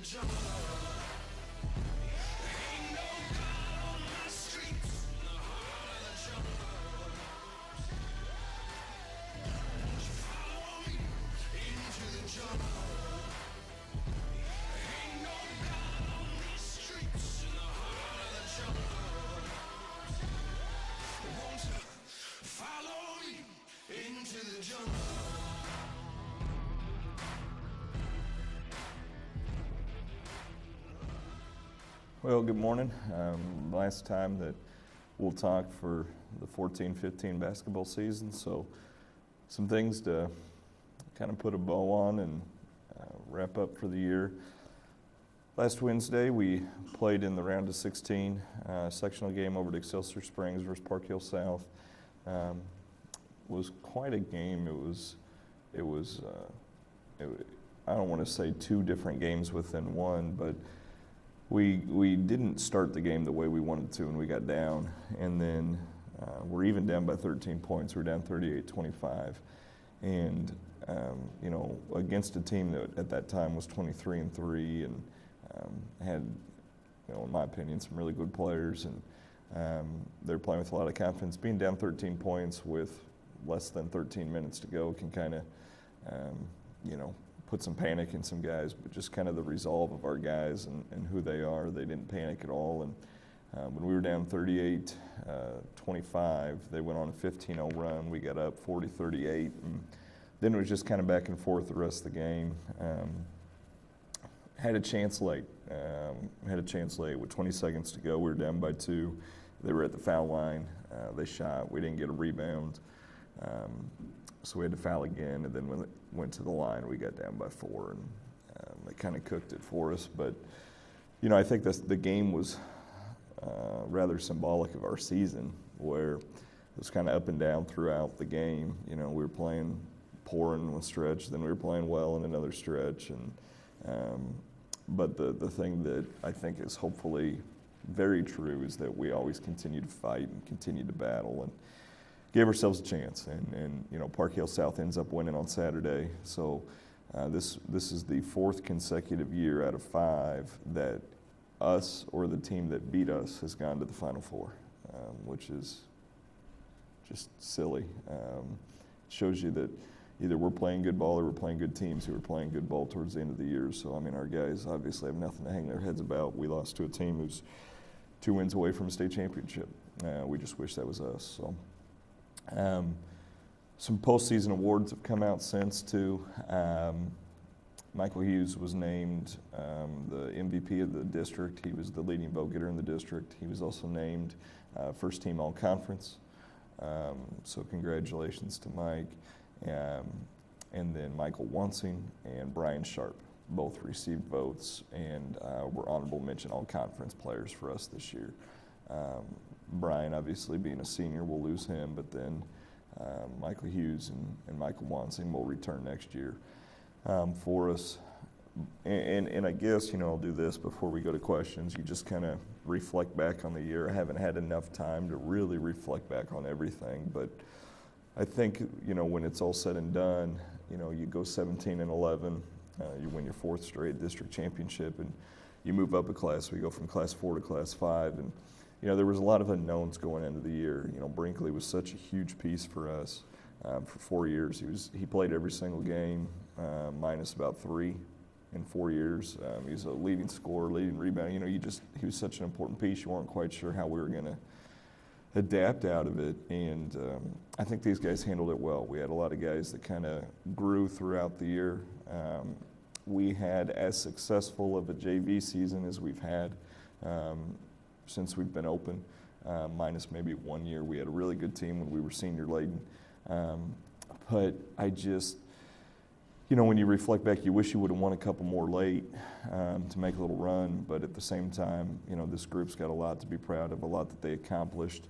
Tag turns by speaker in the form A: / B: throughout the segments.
A: Well, good morning. Last time that we'll talk for the 14-15 basketball season, so some things to kind of put a bow on and wrap up for the year. Last Wednesday, we played in the round of 16 sectional game over at Excelsior Springs versus Park Hill South. Was quite a game. It was I don't want to say two different games within one, but we didn't start the game the way we wanted to, and we got down. And then we're even down by 13 points. We're down 38-25. And, against a team that at that time was 23-3 and had, in my opinion, some really good players. And they're playing with a lot of confidence. Being down 13 points with less than 13 minutes to go can kind of, put some panic in some guys, but just kind of the resolve of our guys and who they are. They didn't panic at all. And when we were down 38-25, they went on a 15-0 run. We got up 40-38, and then it was just kind of back and forth the rest of the game. Had a chance late with 20 seconds to go. We were down by 2. They were at the foul line. They shot. We didn't get a rebound. So we had to foul again, and then when it went to the line, we got down by 4, and they kind of cooked it for us. But, I think the game was rather symbolic of our season, where it was kind of up and down throughout the game. We were playing poor in one stretch, then we were playing well in another stretch. And but the thing that I think is hopefully very true is that we always continue to fight and continue to battle and gave ourselves a chance, and Park Hill South ends up winning on Saturday. So this is the 4th consecutive year out of 5 that us or the team that beat us has gone to the Final Four, which is just silly. Shows you that either we're playing good ball or we're playing good teams who are playing good ball towards the end of the year. So, our guys obviously have nothing to hang their heads about. We lost to a team who's 2 wins away from a state championship. We just wish that was us. So. Some postseason awards have come out since too. Michael Hughes was named the MVP of the district. He was the leading vote getter in the district. He was also named first team all-conference. So congratulations to Mike. And then Michael Wansing and Brian Sharp both received votes and were honorable mention all-conference players for us this year. Brian, obviously being a senior, we'll lose him, but then Michael Hughes and Michael Wansing will return next year for us. And I guess, I'll do this before we go to questions. You just kind of reflect back on the year. I haven't had enough time to really reflect back on everything, but I think, when it's all said and done, you go 17-11, you win your 4th straight district championship, and you move up a class. We go from class 4 to class 5, and there was a lot of unknowns going into the year. Brinkley was such a huge piece for us for 4 years. He played every single game, minus about 3 in 4 years. He's a leading scorer, leading rebounder. He was such an important piece. You weren't quite sure how we were going to adapt out of it, and I think these guys handled it well. We had a lot of guys that kind of grew throughout the year. We had as successful of a JV season as we've had since we've been open, minus maybe 1 year. We had a really good team when we were senior laden. But I just, when you reflect back, you wish you would have won a couple more late to make a little run. But at the same time, this group's got a lot to be proud of, a lot that they accomplished.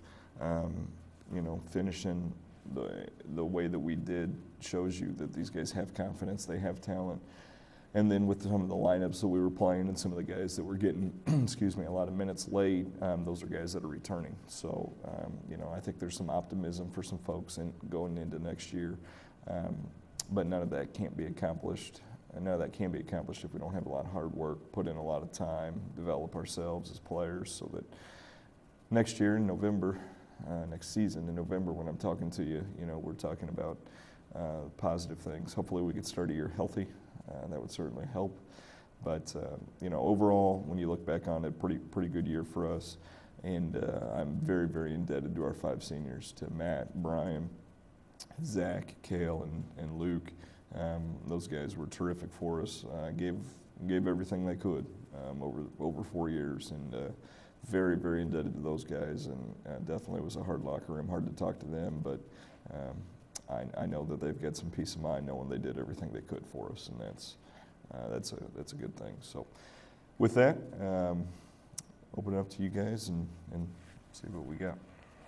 A: Finishing the way that we did shows you that these guys have confidence, they have talent. And then with some of the lineups that we were playing and some of the guys that were getting, a lot of minutes late, those are guys that are returning. So, I think there's some optimism for some folks going into next year. But none of that can't be accomplished And none of that can be accomplished if we don't have a lot of hard work, put in a lot of time, develop ourselves as players, so that next year in November, next season in November, when I'm talking to you, we're talking about positive things. Hopefully we could start a year healthy. That would certainly help. But overall, when you look back on it, pretty good year for us. And I'm very, very indebted to our 5 seniors, to Matt, Brian, Zach, Kale, and Luke. Those guys were terrific for us. Gave everything they could over 4 years, and very, very indebted to those guys. And definitely was a hard locker room, hard to talk to them, but I know that they've got some peace of mind knowing they did everything they could for us, and that's a good thing. So, with that, open it up to you guys and see what we got.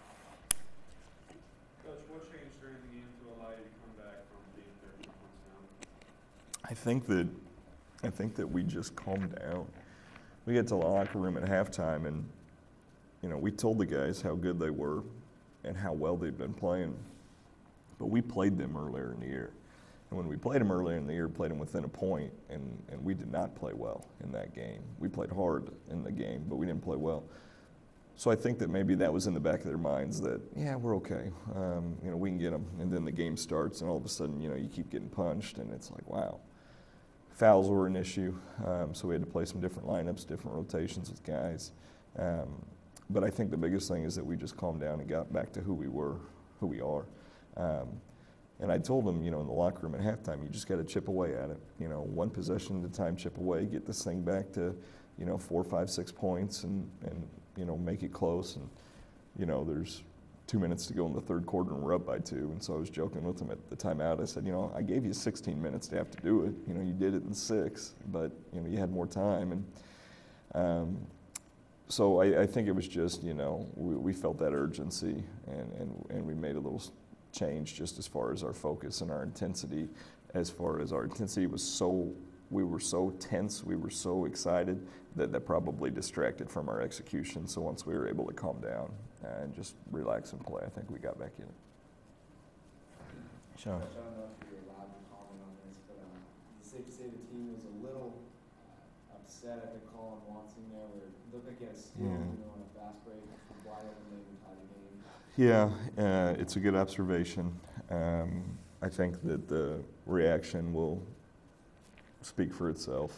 B: Coach, what changed during the game to allow you to come back from being 13 points down?
A: I think that we just calmed down. We got to the locker room at halftime, and we told the guys how good they were and how well they've been playing. But we played them earlier in the year. And when we played them earlier in the year, played them within a point, and we did not play well in that game. We played hard in the game, but we didn't play well. So I think that maybe that was in the back of their minds that, yeah, we're okay. We can get them. And then the game starts, and all of a sudden, you keep getting punched, and it's like, wow. Fouls were an issue, so we had to play some different lineups, different rotations with guys. But I think the biggest thing is that we just calmed down and got back to who we are. And I told them, in the locker room at halftime, you just got to chip away at it. One possession at a time, chip away, get this thing back to, 4, 5, 6 points, and make it close. And there's 2 minutes to go in the third quarter, and we're up by 2. And so I was joking with them at the timeout. I said, I gave you 16 minutes to have to do it. You did it in 6, but you had more time. And so I think it was just, we felt that urgency, and we made a little change just as far as our focus and our intensity. As far as our intensity was we were so tense, we were so excited that probably distracted from our execution. So once we were able to calm down and just relax and play, I think we got back in it. Sean.
C: I don't know if you're allowed to comment on this, but it's safe to say the team was a little upset at the call on Watson there, where it looked like he had a steal on a fast break, wide open lane and tie the game.
A: Yeah, it's a good observation. I think that the reaction will speak for itself.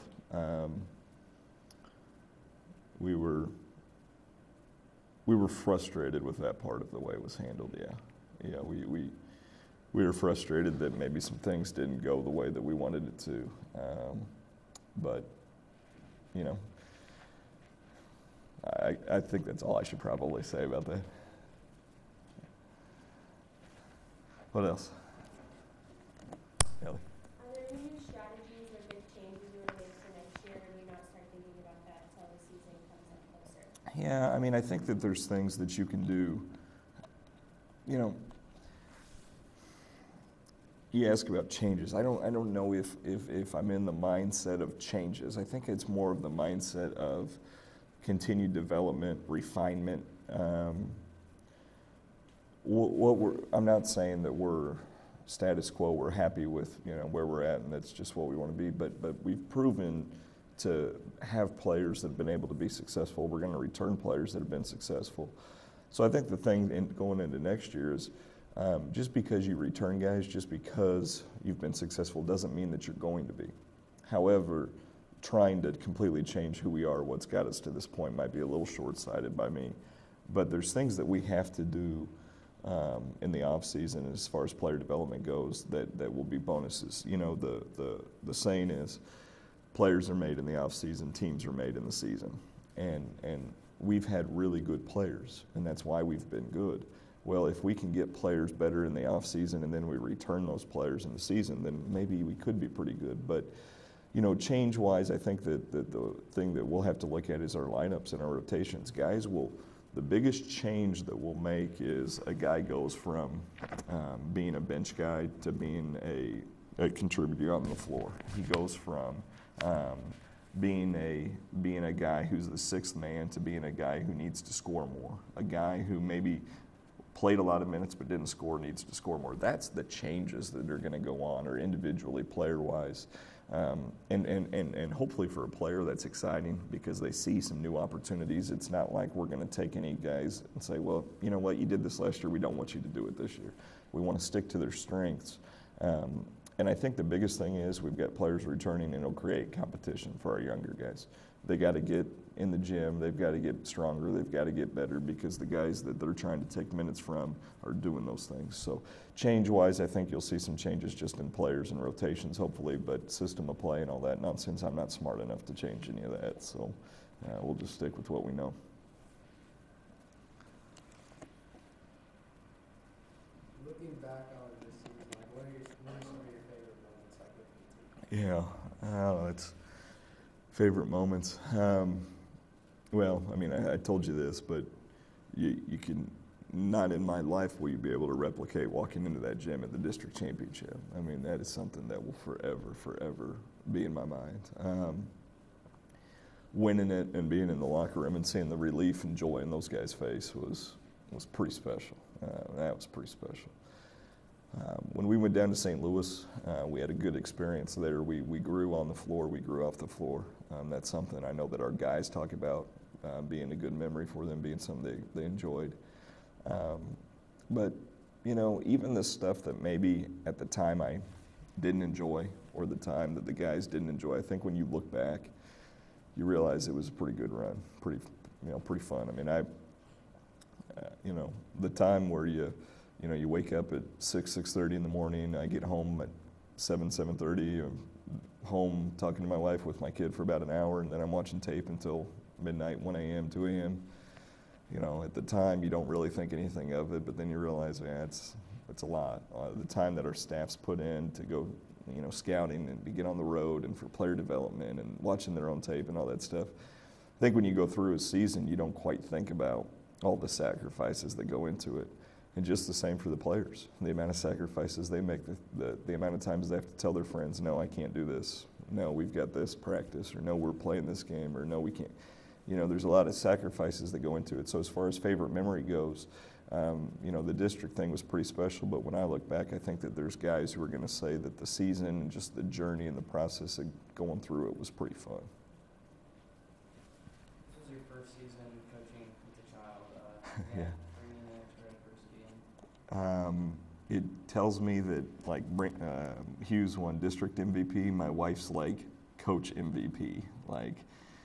A: We were frustrated with that part of the way it was handled. Yeah, we were frustrated that maybe some things didn't go the way that we wanted it to. But I think that's all I should probably say about that. What else? Ellie?
D: Are there new strategies or big changes you want to make for next year, or do you not start thinking about that until the season comes up closer?
A: Yeah, I think that there's things that you can do. You ask about changes. I don't know if I'm in the mindset of changes. I think it's more of the mindset of continued development, refinement. I'm not saying that we're status quo, we're happy with where we're at, and that's just what we want to be, but we've proven to have players that have been able to be successful. We're going to return players that have been successful. So I think the thing going into next year is just because you return guys, just because you've been successful doesn't mean that you're going to be. However, trying to completely change who we are, what's got us to this point, might be a little short-sighted by me. But there's things that we have to do in the off season as far as player development goes that will be bonuses. The saying is, players are made in the off season, teams are made in the season, and we've had really good players, and that's why we've been good. Well, if we can get players better in the off season and then we return those players in the season, then maybe we could be pretty good. But change-wise, I think that the thing that we'll have to look at is our lineups and our rotations. The biggest change that we'll make is a guy goes from being a bench guy to being a contributor on the floor. He goes from being a guy who's the sixth man to being a guy who needs to score more. A guy who maybe played a lot of minutes but didn't score, needs to score more. That's the changes that are going to go on, or individually, player-wise. And hopefully for a player that's exciting because they see some new opportunities. It's not like we're going to take any guys and say, well, you know what, you did this last year, we don't want you to do it this year. We want to stick to their strengths. And I think the biggest thing is we've got players returning, and it'll create competition for our younger guys. They got to get in the gym, they've got to get stronger, they've got to get better because the guys that they're trying to take minutes from are doing those things. So change-wise, I think you'll see some changes just in players and rotations, hopefully, but system of play and all that nonsense, I'm not smart enough to change any of that. So we'll just stick with what we know.
C: Looking back on it this season, like what are some of your favorite moments like with the team?
A: Yeah, it's favorite moments. Well, I mean, I told you this, but you can, not in my life will you be able to replicate walking into that gym at the district championship. I mean, that is something that will forever be in my mind. Winning it and being in the locker room and seeing the relief and joy in those guys' face was pretty special. That was pretty special. When we went down to St. Louis, we had a good experience there. We grew on the floor, we grew off the floor. That's something I know that our guys talk about being a good memory for them, being something they enjoyed. But, you know, even the stuff that maybe at the time I didn't enjoy or the time that the guys didn't enjoy, I think when you look back, you realize it was a pretty good run, pretty fun. I mean, you know, the time where you wake up at 6:30 in the morning, I get home at 7:30, I'm home talking to my wife with my kid for about an hour, and then I'm watching tape until midnight, 1 a.m., 2 a.m. You know, at the time you don't really think anything of it, but then you realize, yeah, it's a lot. The time that our staffs put in to go, you know, scouting and to get on the road and for player development and watching their own tape and all that stuff. I think when you go through a season, you don't quite think about all the sacrifices that go into it. And just the same for the players. The amount of sacrifices they make, the amount of times they have to tell their friends, no, I can't do this. No, we've got this practice, or no, we're playing this game, or no, we can't. You know, there's a lot of sacrifices that go into it. So as far as favorite memory goes, you know, the district thing was pretty special, but when I look back, I think that there's guys who are going to say that the season and just the journey and the process of going through it was pretty fun.
E: This was your first season coaching with a child.
A: Yeah.
E: Bringing the extra adversity in.
A: It tells me that, like, Hughes won district MVP, my wife's like coach MVP. Like,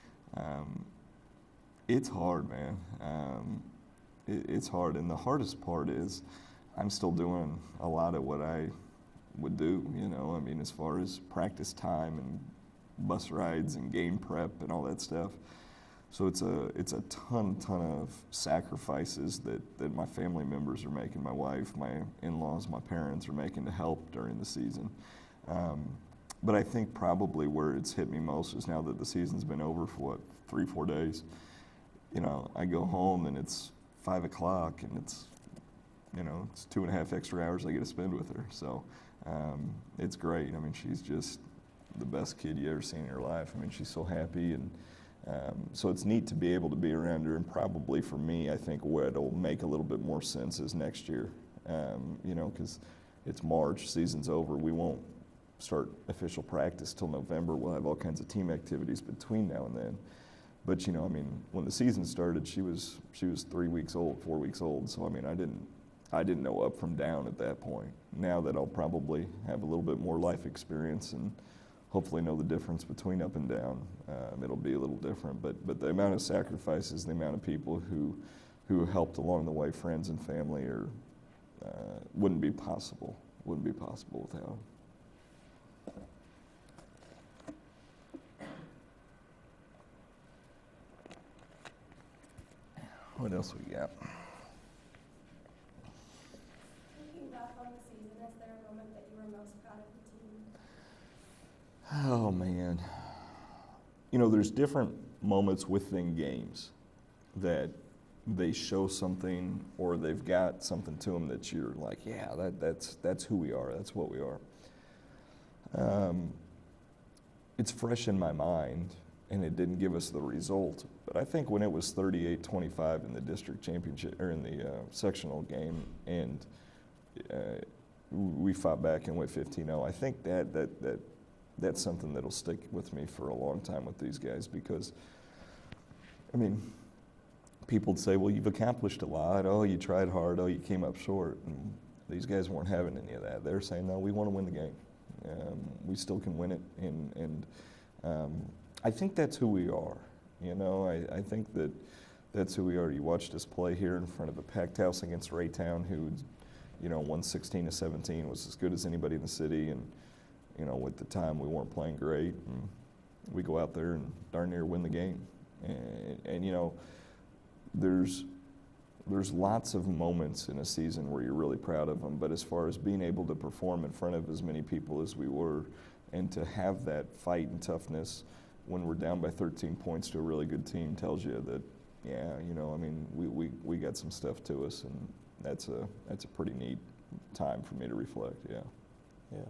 A: it's hard, man. It's hard, and the hardest part is I'm still doing a lot of what I would do, you know. I mean, as far as practice time and bus rides and game prep and all that stuff. So it's a ton of sacrifices that my family members are making, my wife, my in-laws, my parents are making to help during the season. But I think probably where it's hit me most is now that the season's been over for, 3-4 days. You know, I go home and it's 5 o'clock and it's 2.5 extra hours I get to spend with her. So it's great. I mean, she's just the best kid you ever seen in your life. I mean, she's so happy, and so it's neat to be able to be around her. And probably for me, I think where it'll make a little bit more sense is next year, you know, because it's March, season's over. We won't start official practice till November. We'll have all kinds of team activities between now and then. But, you know, I mean, when the season started, she was 3 weeks old, 4 weeks old. So, I mean, I didn't know up from down at that point. Now that I'll probably have a little bit more life experience and hopefully know the difference between up and down, it'll be a little different. But the amount of sacrifices, the amount of people who helped along the way, friends and family, wouldn't be possible without them. What else we got?
D: Looking back on the season, is there a moment that you were most proud of the team?
A: Oh, man. You know, there's different moments within games that they show something or they've got something to them that you're like, yeah, that's who we are. That's what we are. It's fresh in my mind, and it didn't give us the result. But I think when it was 38-25 in the district championship, or in the sectional game, and we fought back and went 15-0, I think that that's something that'll stick with me for a long time with these guys because, I mean, people would say, well, you've accomplished a lot. Oh, you tried hard. Oh, you came up short. And these guys weren't having any of that. They're saying, no, we want to win the game. We still can win it. And I think that's who we are. You know, I think that's who we are. You watched us play here in front of a packed house against Raytown, who, you know, won 16-17, was as good as anybody in the city. And, you know, at the time we weren't playing great. And we go out there and darn near win the game. And you know, there's lots of moments in a season where you're really proud of them, but as far as being able to perform in front of as many people as we were and to have that fight and toughness when we're down by 13 points to a really good team tells you that, yeah, you know, I mean, we got some stuff to us, and that's a pretty neat time for me to reflect, yeah.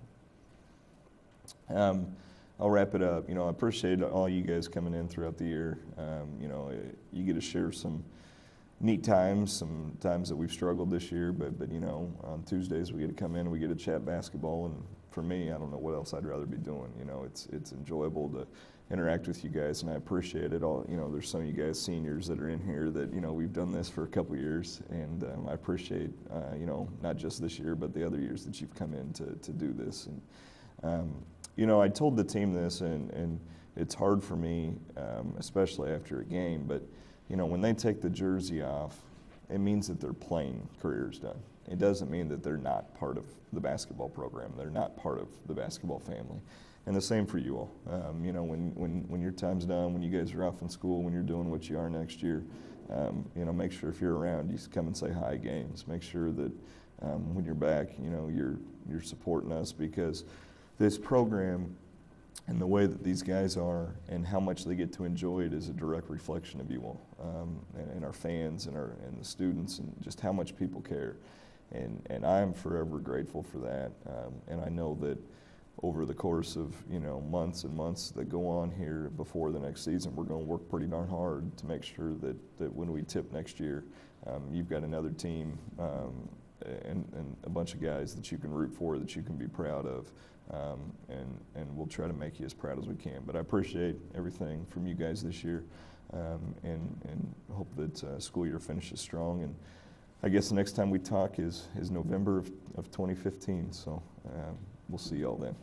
A: I'll wrap it up. You know, I appreciate all you guys coming in throughout the year. You know, you get to share some neat times, some times that we've struggled this year, but you know, on Tuesdays we get to come in and we get to chat basketball, and for me, I don't know what else I'd rather be doing. You know, it's enjoyable to interact with you guys, and I appreciate it all. You know, there's some of you guys seniors that are in here that, you know, we've done this for a couple years, and I appreciate, you know, not just this year, but the other years that you've come in to do this. And you know, I told the team this, and it's hard for me, especially after a game, but you know, when they take the jersey off, it means that their playing career's done. It doesn't mean that they're not part of the basketball program. They're not part of the basketball family. And the same for you all. You know, when your time's done, when you guys are off in school, when you're doing what you are next year, you know, make sure if you're around, you come and say hi at games. Make sure that when you're back, you know, you're supporting us, because this program and the way that these guys are and how much they get to enjoy it is a direct reflection of you all, and our fans and the students, and just how much people care. And I'm forever grateful for that. And I know that over the course of, you know, months and months that go on here before the next season, we're going to work pretty darn hard to make sure that when we tip next year, you've got another team and a bunch of guys that you can root for, that you can be proud of. And we'll try to make you as proud as we can. But I appreciate everything from you guys this year, and hope that school year finishes strong. And I guess the next time we talk is November of 2015. So we'll see y'all then.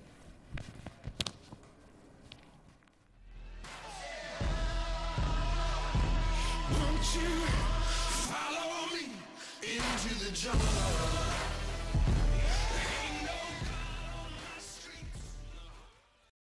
F: Won't you follow me into the jungle?